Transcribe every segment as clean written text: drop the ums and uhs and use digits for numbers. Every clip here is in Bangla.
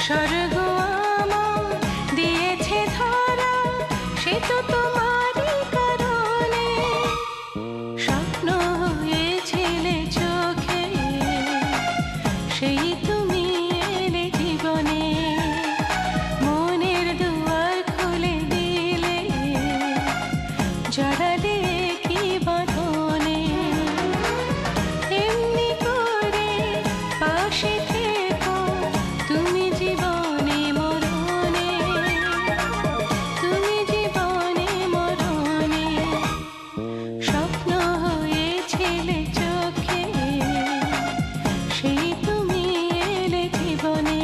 স্বর্গ আমার দিয়েছে ধরা, সে তো তোমারই কারণে। স্বপ্ন হয়েছিলে চোখে, সেই তুমি এলে জীবনে। মনের দুয়ার খুলে দিলে, জড়ালে কি বাঁধনে। এমনি করে পাশে থেকো তুমি জীবনে মরণে, তুমি জীবনে মরণে। স্বপ্ন হয়েছিলে চোখে, সেই তুমি এলে জীবনে।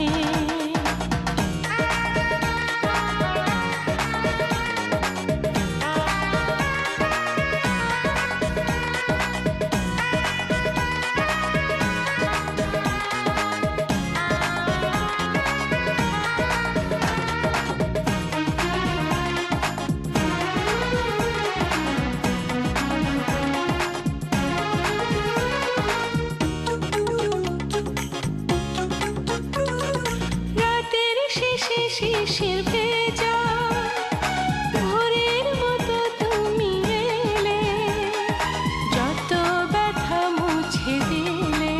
রাতের শেষে শিশির ভেজা, ভোরের মতো তুমি এলে, যত ব্যথা মুছে দিলে।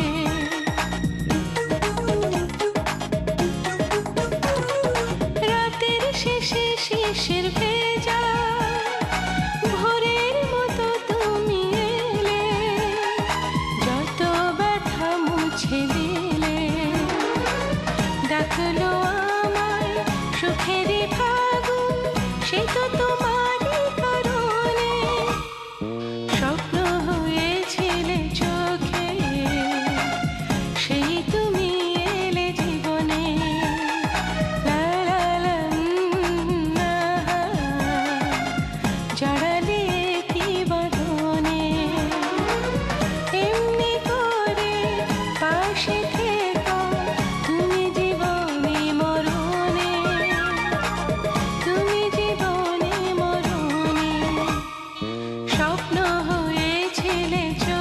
রাতের শেষে শিশির ভেজা, ভোরের মতো তুমি এলে, যত ব্যথা মুছে দিলে। ডাকলো আমায় সুখেরই ফাগুন, সে তো তোমারই কারণে। স্বপ্ন হয়েছিলে চোখে, সেই তুমি এলে জীবনে। লা লা লা, না, জড়ালে কি বাঁধনে। এমনি করে পাশে থেকো তুমি জীবনে মরণে, তুমি জীবনে মরণে। স্বপ্ন হয়েছিলে